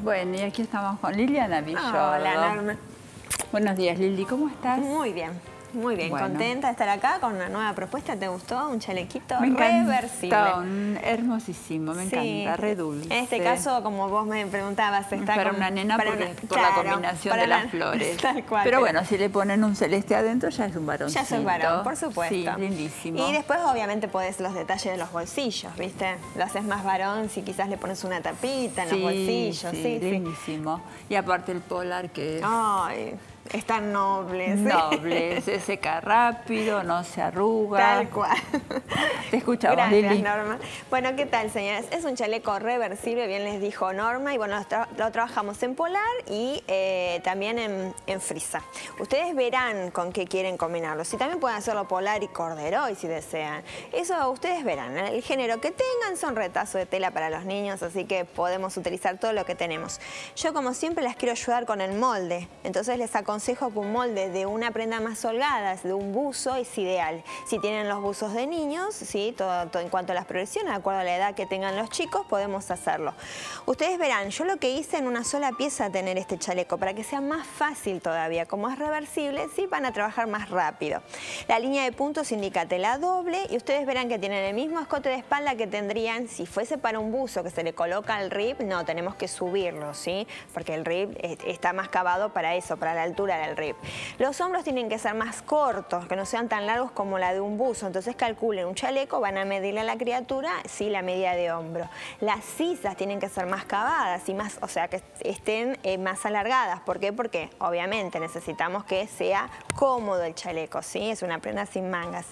Bueno, y aquí estamos con Liliana Villoro. Hola, Norma. Buenos días, Lili, ¿cómo estás? Muy bien, muy bien. Bueno. Contenta de estar acá con una nueva propuesta. ¿Te gustó? Un chalequito Me reversible. Hermosísimo, me encanta, re dulce. En este caso, como vos me preguntabas, está para con, una nena por la combinación de las flores. Tal cual. Pero bueno, si le ponen un celeste adentro ya es un varoncito. Ya sos varón, por supuesto. Sí, lindísimo. Y después obviamente podés los detalles de los bolsillos, ¿viste? Lo haces más varón si quizás le pones una tapita en los bolsillos. Sí, lindísimo. Y aparte el polar que es... Ay, es tan noble. Noble, se seca rápido, no se arruga. Tal cual. Te escuchamos, Gracias, Lili. Norma. Bueno, ¿qué tal, señoras? Es un chaleco reversible, bien les dijo Norma, y bueno, lo trabajamos en polar y también en frisa. Ustedes verán con qué quieren combinarlo. Si también pueden hacerlo polar y corderoy, si desean. Eso ustedes verán. El género que tengan son retazos de tela para los niños, así que podemos utilizar todo lo que tenemos. Yo, como siempre, las quiero ayudar con el molde. Entonces les aconsejo que un molde de una prenda más holgada, de un buzo, es ideal. Si tienen los buzos de niños, ¿sí? Todo en cuanto a las progresiones, de acuerdo a la edad que tengan los chicos, podemos hacerlo. Ustedes verán, yo lo que hice en una sola pieza tener este chaleco, para que sea más fácil todavía. Como es reversible, sí van a trabajar más rápido. La línea de puntos indica tela doble y ustedes verán que tienen el mismo escote de espalda que tendrían si fuese para un buzo que se le coloca el rib. No, tenemos que subirlo, ¿sí? Porque el rib está más cavado para eso, para la altura del rib. Los hombros tienen que ser más cortos, que no sean tan largos como la de un buzo. Entonces calculen un chaleco, van a medirle a la criatura, sí, la medida de hombro. Las sisas tienen que ser más cavadas y más, o sea, que estén más alargadas. ¿Por qué? Porque obviamente necesitamos que sea cómodo el chaleco, ¿sí? Es una prenda sin mangas.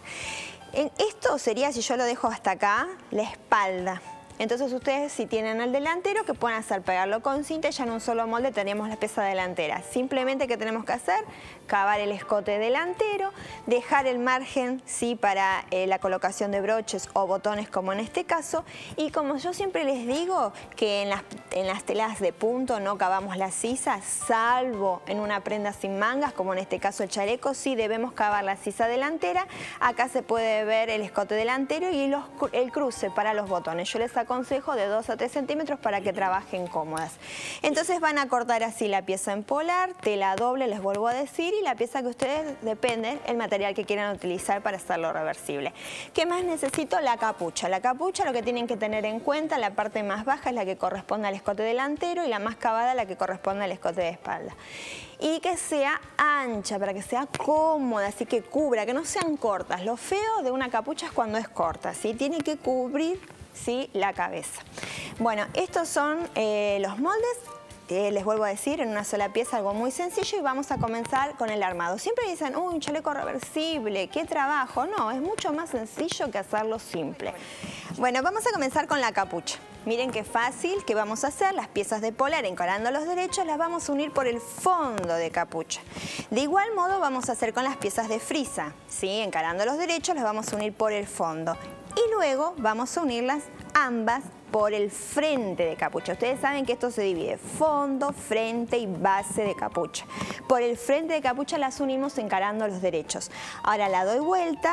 Esto sería, si yo lo dejo hasta acá, la espalda. Entonces ustedes, si tienen el delantero, que pueden hacer pegarlo con cinta y ya en un solo molde tenemos la pieza delantera. Simplemente, ¿qué tenemos que hacer? Cavar el escote delantero, dejar el margen, sí, para la colocación de broches o botones, como en este caso. Y como yo siempre les digo, que en las telas de punto no cavamos las sisas, salvo en una prenda sin mangas, como en este caso el chaleco, sí debemos cavar la sisa delantera. Acá se puede ver el escote delantero y el cruce para los botones. Yo les aconsejo de 2 a 3 centímetros para que trabajen cómodas. Entonces van a cortar así la pieza en polar, tela doble, les vuelvo a decir, y la pieza que ustedes, depende el material que quieran utilizar para hacerlo reversible. ¿Qué más necesito? La capucha. La capucha, lo que tienen que tener en cuenta, la parte más baja es la que corresponde al escote delantero y la más cavada la que corresponde al escote de espalda. Y que sea ancha, para que sea cómoda, así que cubra, que no sean cortas. Lo feo de una capucha es cuando es corta, ¿sí? Tiene que cubrir, sí, la cabeza. Bueno, estos son los moldes. Les vuelvo a decir, en una sola pieza, algo muy sencillo, y vamos a comenzar con el armado. Siempre dicen, uy, un chaleco reversible, qué trabajo. No, es mucho más sencillo que hacerlo simple. Bueno, vamos a comenzar con la capucha. Miren qué fácil que vamos a hacer. Las piezas de polar, encarando los derechos, las vamos a unir por el fondo de capucha. De igual modo vamos a hacer con las piezas de frisa, ¿sí? Encarando los derechos, las vamos a unir por el fondo. Y luego vamos a unirlas ambas por el frente de capucha. Ustedes saben que esto se divide fondo, frente y base de capucha. Por el frente de capucha las unimos encarando los derechos. Ahora la doy vuelta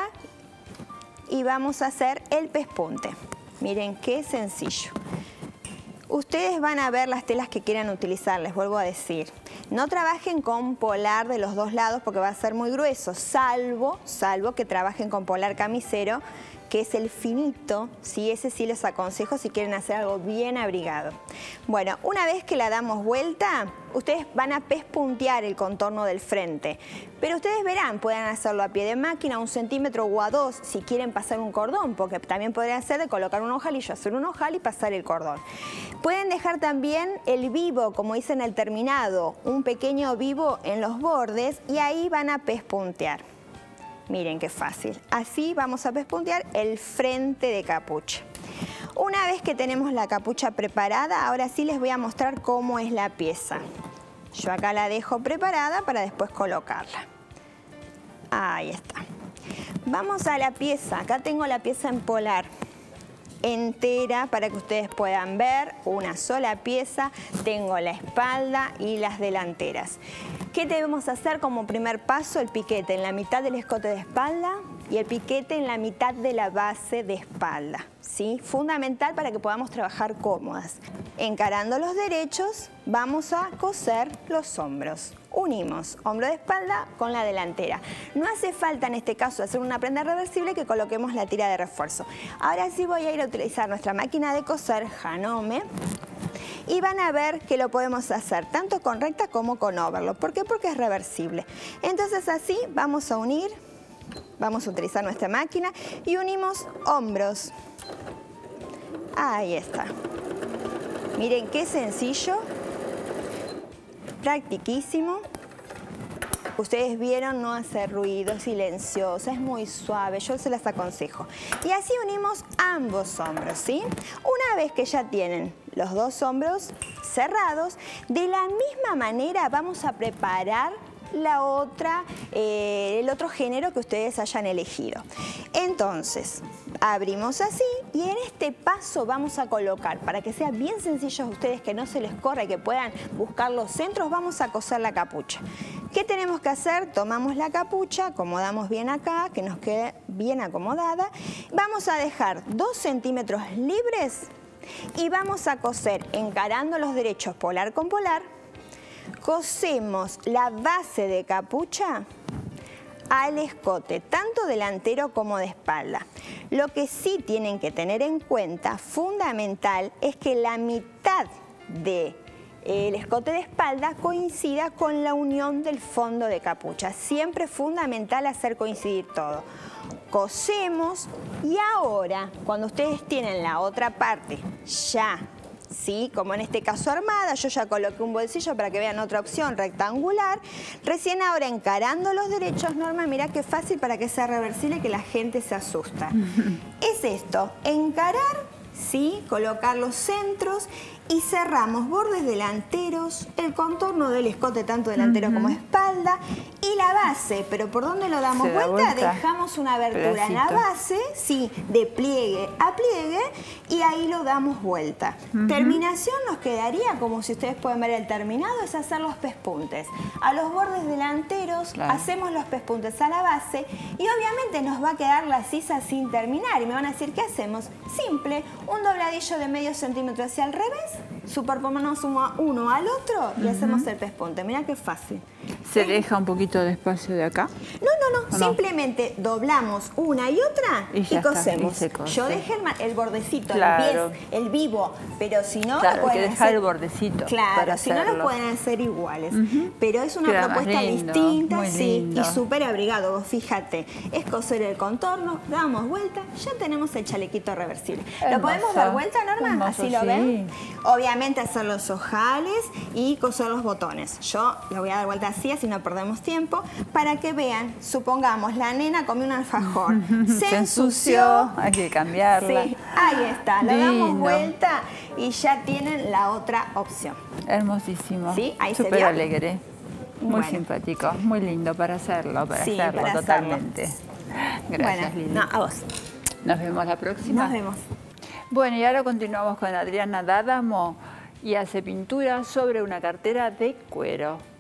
y vamos a hacer el pespunte. Miren qué sencillo. Ustedes van a ver las telas que quieran utilizar, les vuelvo a decir. No trabajen con polar de los dos lados porque va a ser muy grueso, salvo que trabajen con polar camisero, que es el finito, ¿sí? Ese sí les aconsejo si quieren hacer algo bien abrigado. Bueno, una vez que la damos vuelta, ustedes van a pespuntear el contorno del frente. Pero ustedes verán, pueden hacerlo a pie de máquina, 1 centímetro o a 2, si quieren pasar un cordón, porque también podrían hacer de colocar un ojalillo, hacer un ojal y pasar el cordón. Pueden dejar también el vivo, como dice en el terminado, un pequeño vivo en los bordes, y ahí van a pespuntear. Miren qué fácil. Así vamos a pespuntear el frente de capucha. Una vez que tenemos la capucha preparada, ahora sí les voy a mostrar cómo es la pieza. Yo acá la dejo preparada para después colocarla. Ahí está. Vamos a la pieza. Acá tengo la pieza en polar entera para que ustedes puedan ver, una sola pieza. Tengo la espalda y las delanteras. ¿Qué debemos hacer como primer paso? El piquete en la mitad del escote de espalda, y el piquete en la mitad de la base de espalda, ¿sí? Fundamental para que podamos trabajar cómodas. Encarando los derechos, vamos a coser los hombros. Unimos hombro de espalda con la delantera. No hace falta en este caso hacer una prenda reversible que coloquemos la tira de refuerzo. Ahora sí voy a ir a utilizar nuestra máquina de coser Janome. Y van a ver que lo podemos hacer tanto con recta como con overlock. ¿Por qué? Porque es reversible. Entonces así vamos a unir, vamos a utilizar nuestra máquina y unimos hombros. Ahí está. Miren qué sencillo, practiquísimo. Ustedes vieron, no hace ruido, silenciosa, es muy suave, yo se las aconsejo. Y así unimos ambos hombros, ¿sí? Una vez que ya tienen los dos hombros cerrados, de la misma manera vamos a preparar el otro género que ustedes hayan elegido. Entonces, abrimos así y en este paso vamos a colocar, para que sea bien sencillo a ustedes, que no se les corra y que puedan buscar los centros, vamos a coser la capucha. ¿Qué tenemos que hacer? Tomamos la capucha, acomodamos bien acá, que nos quede bien acomodada. Vamos a dejar 2 centímetros libres y vamos a coser encarando los derechos polar con polar. Cosemos la base de capucha al escote, tanto delantero como de espalda. Lo que sí tienen que tener en cuenta, fundamental, es que la mitad del escote de espalda coincida con la unión del fondo de capucha. Siempre es fundamental hacer coincidir todo. Cosemos y ahora, cuando ustedes tienen la otra parte ya, ¿sí? Como en este caso armada, yo ya coloqué un bolsillo para que vean otra opción rectangular. Recién ahora encarando los derechos, Norma, mirá qué fácil para que sea reversible, que la gente se asusta. Es esto, encarar, ¿sí? Colocar los centros y cerramos bordes delanteros, el contorno del escote tanto delantero como espalda y la base. Pero ¿por dónde lo damos vuelta? Dejamos una abertura en la base, sí, de pliegue a pliegue y ahí lo damos vuelta. Terminación nos quedaría, como si ustedes pueden ver el terminado, es hacer los pespuntes. A los bordes delanteros hacemos los pespuntes a la base y obviamente nos va a quedar la sisa sin terminar. Y me van a decir, ¿qué hacemos? Simple, un dobladillo de medio centímetro hacia el revés, superponemos uno al otro y hacemos el pespunte. Mirá qué fácil. ¿Se deja un poquito de espacio de acá? No, simplemente doblamos una y otra y cosemos. Yo dejé el bordecito, el vivo, pero si no... Claro, hay que dejar el bordecito. Claro, si no lo pueden hacer iguales. Pero es una propuesta distinta, sí, y súper abrigado. Vos fíjate, es coser el contorno, damos vuelta, ya tenemos el chalequito reversible. ¿Lo podemos dar vuelta, Norma? Hermoso, así lo ven. Obviamente hacer los ojales y coser los botones. Yo lo voy a dar vuelta así no perdemos tiempo, para que vean, supongamos, la nena comió un alfajor, se ensució, hay que cambiarla. Sí, ahí está, le damos vuelta y ya tienen la otra opción. Hermosísimo, ¿Sí? Ahí súper alegre, muy simpático, muy lindo para hacerlo, totalmente. Gracias, Lili. No, a vos. Nos vemos la próxima. Nos vemos. Bueno, y ahora continuamos con Adriana D'Adamo y hace pintura sobre una cartera de cuero.